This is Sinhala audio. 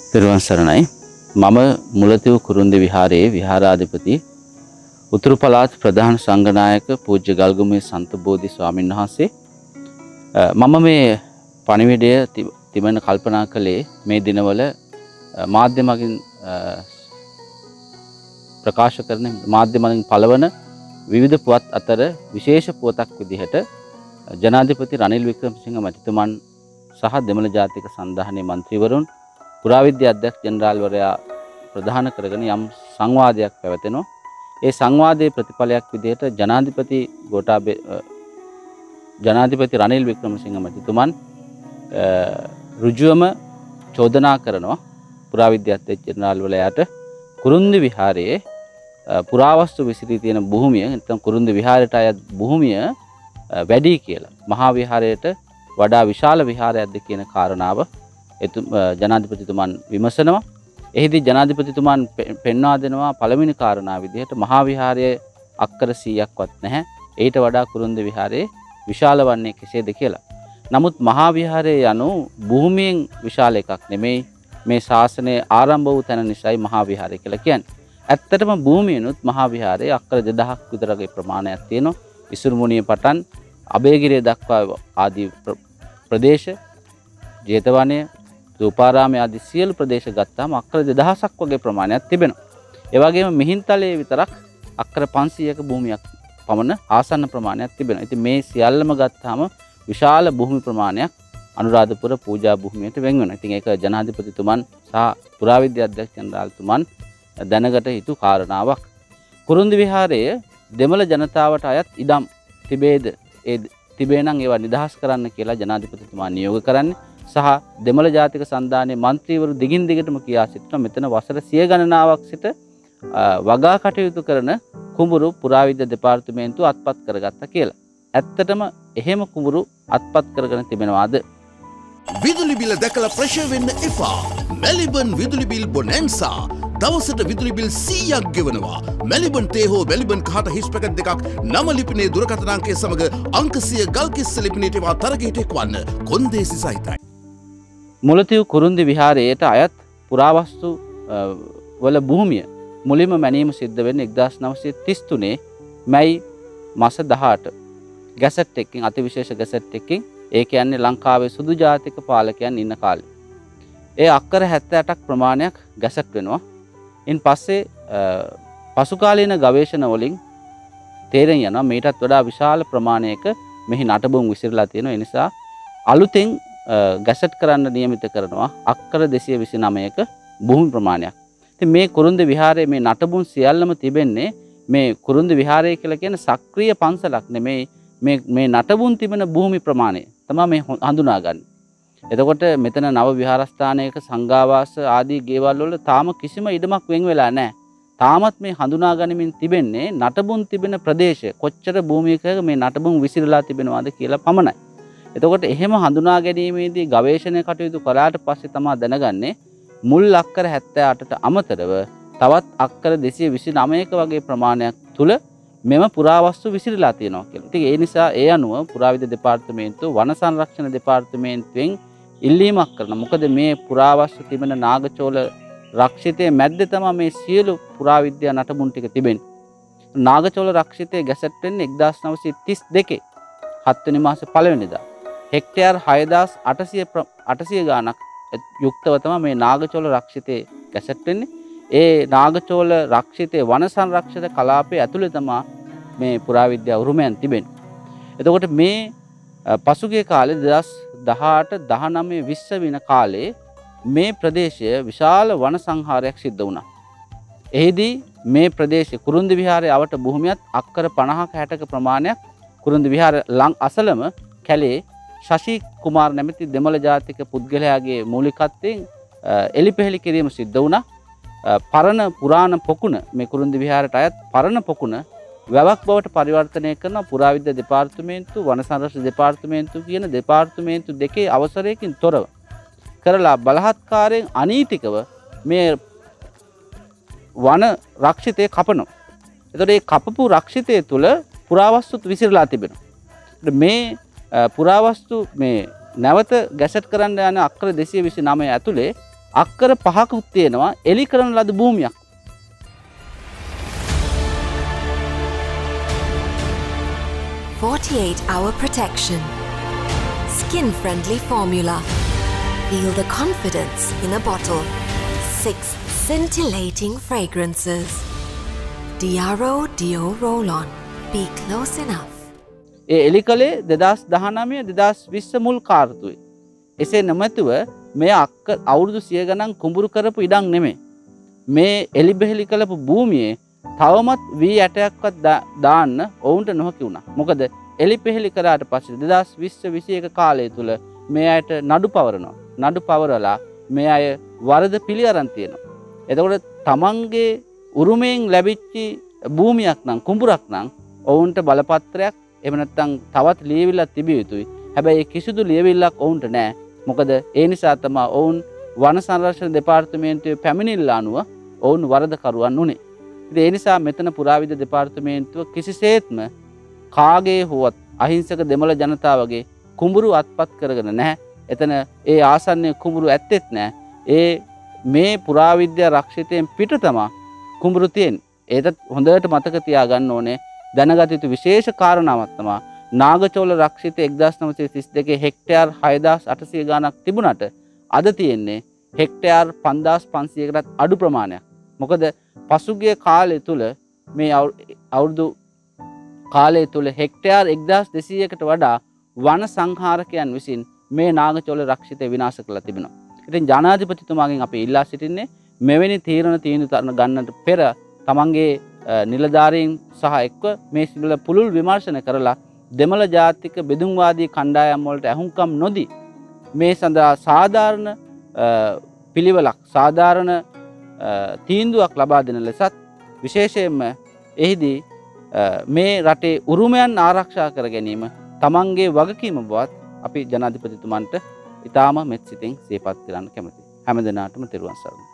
තෙරුවන් සරණයි. මම මුලතිව් කුරුන්දි විහාරයේ විහාරාධිපති උතුරු පළාත් ප්‍රධාන සංඝනායක පූජ්‍ය ගල්ගමුවේ සන්ත බෝධි ස්වාමීන් වහන්සේ. මම මේ පණිවිඩය තිබෙන කල්පනා කළේ මේ දිනවල මාධ්‍ය මගින් ප්‍රකාශ කරන මාධ්‍ය මගින් පළවන විවිධ පුවත් අතර විශේෂ පුවතක් විදිහට ජනාධිපති රනිල් වික්‍රමසිංහ මැතිතුමන් සහ දෙමළ ජාතික සන්ධානයේ මන්ත්‍රීවරුන් පුරාවිද්‍යා අධ්‍යක්ෂ ජෙනරාල්වරයා ප්‍රධාන කරගෙන යම් සංවාදයක් පැවැතෙනවා. ඒ සංවාදයේ ප්‍රතිඵලයක් විදිහට ජනාධිපති රනිල් වික්‍රමසිංහ මැතිතුමන් ඍජුවම චෝදනා කරනවා පුරාවිද්‍යා අධ්‍යක්ෂ ජෙනරාල්වරයාට කුරුන්දි විහාරයේ පුරාවස්තු විසිරී තියෙන භූමිය නැත්නම් කුරුන්දි විහාරයට අයත් භූමිය වැඩි කියලා. මහා විහාරයට වඩා විශාල විහාරයක්ද කියන කාරණාව ජනාධිපතිතුමන් විමසනවා. එහිදී ජනාධිපතිතුමන් පෙන්වා දෙනවා පළවෙනි කාරණාව විදිහට මහා විහාරයේ අක්කර 100ක්වත් නැහැ. ඊට වඩා කුරුන්දි විහාරයේ විශාල වන්නේ කෙසේද කියලා. නමුත් මහා විහාරය යනු භූමියෙන් විශාල එකක් නෙමෙයි. මේ ශාසනය ආරම්භ වූ තැන නිසායි මහා විහාරය කියලා කියන්නේ. ඇත්තටම භූමියනොත් මහා විහාරයේ අක්කර 2000ක් විතරගේ ප්‍රමාණයක් තියෙනවා. ඉසුරුමුණිය පටන් අබේගිරිය දක්වා ආදී ප්‍රදේශ ජේතවනය රූපාරාමයේ ආදී සියලු ප්‍රදේශ ගත්තාම අක්කර 2000ක් වගේ ප්‍රමාණයක් තිබෙනවා. ඒ වගේම මිහින්තලයේ විතරක් අක්කර 500ක භූමියක් පමණ ආසන්න ප්‍රමාණයක් තිබෙනවා. ඉතින් මේ සියල්ලම ගත්තාම විශාල භූමි ප්‍රමාණයක් අනුරාධපුර පූජා භූමියට වෙන් වෙනවා. ඉතින් ඒක ජනාධිපතිතුමන් සහ පුරාවිද්‍යා අධ්‍යක්ෂ ජෙනරාල්තුමන් දැනගත යුතු කාරණාවක්. කුරුන්දි විහාරයේ දෙමළ ජනතාවට අයත් ඉඩම් තිබේද? ඒ තිබේ නම් ඒවා නිදහස් කරන්න කියලා ජනාධිපතිතුමා නියෝග කරන්නේ. සහ දෙමළ ජාතික සන්ධානයේ මන්ත්‍රීවරු දිගින් දිගටම කියා සිටිනවා මෙතන වසර 100 ගණනාවක් සිට වගා කටයුතු කරන කුඹුරු පුරාවිද්‍යා දෙපාර්තමේන්තුව අත්පත් කරගත්තා කියලා. ඇත්තටම එහෙම කුඹුරු අත්පත් කරගෙන තිබෙනවාද? විදුලි බිල දැකලා ප්‍රශ්න වෙන්න එපා. මෙලිබන් විදුලි බිල් බොනැන්සා. දවසට විදුලි බිල් 100ක් ගෙවනවා. මෙලිබන් තේ හෝ මෙලිබන් කහට හිස් පැකට් දෙකක් නම ලිපිනේ දුරකථන අංකය සමග අංක 100 ගල්කිස්ස ලිපිනේට ඒවා තරගයට එක්වන්න. කොන්දේසි සහිතයි. මුලතිව් කුරුන්දි විහාරයට අයත් පුරාවස්තු වල භූමිය මුලින්ම මැනීම සිද්ධ වෙන්නේ 1933 මැයි මාස 18 ගැසට් එකකින් අතිවිශේෂ ගැසට් එකකින්. ඒ කියන්නේ ලංකාවේ සුදු ජාතික පාලකයන් ඉන්න කාලේ. ඒ අක්කර 78ක් ප්‍රමාණයක් ගැසට් වෙනවා. ඉන් පස්සේ පසුකාලීන ගවේෂණ වලින් තේරෙන යනවා මේටත් වඩා විශාල ප්‍රමාණයක මෙහි නටබුන් විසිරලා තියෙනවා. ඒ නිසා අලුතෙන් ගැසට් කරන්න නියමිත කරනවා අක්කර 229ක භූමි ප්‍රමාණයක්. ඉතින් මේ කුරුන්දි විහාරයේ මේ නටබුන් සියල්ලම තිබෙන්නේ මේ කුරුන්දි විහාරය කියලා කියන සක්‍රීය පන්සලක් නෙමෙයි. මේ නටබුන් තිබෙන භූමි ප්‍රමාණය තමයි මේ හඳුනාගන්නේ. එතකොට මෙතන නව විහාරස්ථානයක සංඝාවාස ආදී ගෙවල් වල තාම කිසිම ඉඩමක් වෙන් වෙලා නැහැ. තාමත් මේ හඳුනා ගනිමින් තිබෙන්නේ නටබුන් තිබෙන ප්‍රදේශ කොච්චර භූමියක මේ නටබුන් විසිරලා තිබෙනවද කියලා පමණයි. එතකොට එහෙම හඳුනා ගැනීමේදී ගවේෂණ කටයුතු කළාට පස්සේ තමයි දැනගන්නේ මුල් අක්කර 78ට අමතරව තවත් අක්කර 229ක වගේ ප්‍රමාණයක් තුල මෙම පුරාවස්තු විසිරලා තියෙනවා කියලා. ඉතින් ඒ නිසා ඒ අනුව පුරාවිද්‍යා දෙපාර්තමේන්තුව වන සංරක්ෂණ දෙපාර්තමේන්තුවෙන් ඉල්ලීමක් කරනවා. මොකද මේ පුරාවස්තු තිබෙන නාගචෝල රක්ෂිතයේ මැද්දේ තමයි මේ සියලු පුරාවිද්‍යා නටබුන් ටික තිබෙන්නේ. නාගචෝල රක්ෂිතයේ ගැසට් වෙන්නේ 1932 7 වෙනි මාසේ 1 වෙනිදා. හෙක්ටයාර් 6800 ගාණක් යුක්තව තමයි මේ නාගචෝල රක්ෂිතයේ ගැසට් වෙන්නේ. ඒ නාගචෝල රක්ෂිතයේ වන සංරක්ෂිත කලාපයේ ඇතුළේ තමයි මේ පුරාවිද්‍යා උරුමයන් තිබෙන්නේ. එතකොට මේ පසුගිය කාලේ 2018 19 20 වෙන කාලේ මේ ප්‍රදේශය විශාල වන සංහාරයක් සිද්ධ වුණා. එහිදී මේ ප්‍රදේශයේ කුරුන්දි විහාරයේ අවට භූමියත් අක්කර 50ක 60ක ප්‍රමාණයක් කුරුන්දි විහාර ලං අසලම කැලේ ශෂි කුමාර් නැමැති දෙමළ ජාතික පුද්ගලයාගේ මූලිකත්වයෙන් එලිපෙහෙලි කිරීම සිද්ධ වුණා. පරණ පුරාණ පොකුණ මේ කුරුන්දි විහාරයට අයත් පරණ පොකුණ වැවක් බවට පරිවර්තනය කරන පුරාවිද්‍යා දෙපාර්තමේන්තුව වන සංරක්ෂණ දෙපාර්තමේන්තුව කියන දෙපාර්තමේන්තු දෙකේ අවසරයකින් තොරව කරලා බලහත්කාරයෙන් අනීතිකව මේ වන රක්ෂිතය කපනවා. එතකොට මේ කපපු රක්ෂිතය තුල පුරාවස්තුත් විසිරලා තිබෙනවා. මේ පුරාවස්තු මේ නැවත ගැසට් කරන්න යන අක්කර 229 ඇතුලේ අක්කර 5කුත් තියෙනවා එලි කරන ලද භූමියක්. Hour protection. Skin-friendly formula. Feel the confidence in a bottle. 6 scintillating fragrances. Diaro Dio Roll-On. Be close enough. ඒ එලි කලේ 2019 2020 මුල් කාර්තුවේ. එසේ නොමැතිව මේ අවුරුදු 100 ගණන් කුඹුරු කරපු ඉඩම් නෙමෙයි. මේ එලි බෙහෙලි කළපු භූමියේ තවමත් වී ඇටයක්වත් දාන්න ඔවුන්ට නොහැකි වුණා. මොකද එලි පෙහෙලි කරාට පස්සේ 2020-21 කාලය තුල මේ අයට නඩු පවරනවා. නඩු පවරලා මේ අය වරද පිළි අරන් තියෙනවා. එතකොට තමන්ගේ උරුමයෙන් ලැබිච්ච භූමියක් නම් කුඹුරක් නම් ඔවුන්ට බලපත්‍රයක් එහෙම නැත්නම් තවත් ලියවිල්ලක් තිබිය යුතුයි. හැබැයි කිසිදු ලියවිල්ලක් ඔවුන්ට නැහැ. මොකද ඒ නිසා තමයි ඔවුන් වන සංරක්ෂණ දෙපාර්තමේන්තුවේ පැමිණිල්ල අනුව ඔවුන් වරදකරුවන් උනේ. ඉතින් ඒ නිසා මෙතන පුරාවිද්‍යා දෙපාර්තමේන්තුව කිසිසේත්ම කාගේ හුවත් අහිංසක දෙමළ ජනතාවගේ කුඹුරු අත්පත් කරගෙන නැහැ. එතන ඒ ආසන්නයේ කුඹුරු ඇත්තෙත් නැහැ. ඒ මේ පුරාවිද්‍යා රක්ෂිතයෙන් පිට තමයි කුඹුරු තියෙන්නේ. ඒකත් හොඳට මතක තියාගන්න ඕනේ. දැනගත යුතු විශේෂ කාරණාවක් තමයි නාගචෝල රක්ෂිත 1932 හෙක්ටයාර් 6800 ගණක් තිබුණාට අද තියෙන්නේ හෙක්ටයාර් 5500කටත් අඩු ප්‍රමාණයක්. මොකද පසුගිය කාලය තුල මේ අවුරුදු කාලය තුල හෙක්ටයාර් 1200කට වඩා වන සංහාරකයන් විසින් මේ නාගචෝල රක්ෂිතය විනාශ කරලා තිබෙනවා. ඉතින් ජනාධිපතිතුමාගෙන් අපි ඉල්ලා සිටින්නේ මෙවැනි තීන්දුව ගන්නට පෙර තමන්ගේ නිලධාරීන් සහ එක්ව මේ සිදුල පුළුල් විමර්ශන කරලා දෙමළ ජාතික බෙදුම්වාදී කණ්ඩායම් වලට ඇහුම්කම් නොදී මේ සඳහා සාධාරණ පිළිවෙලක් සාධාරණ තීන්දුවක් ලබා දෙන ලෙසත් විශේෂයෙන්ම එහිදී මේ රටේ උරුමයන් ආරක්ෂා කර ගැනීම තමන්ගේ වගකීම බවත් අපි ජනාධිපතිතුමන්ට ඉතාම මෙත් සිතින් සිහිපත් කරන්න කැමැතියි. හැම දිනාටම තෙරුවන් සරණයි.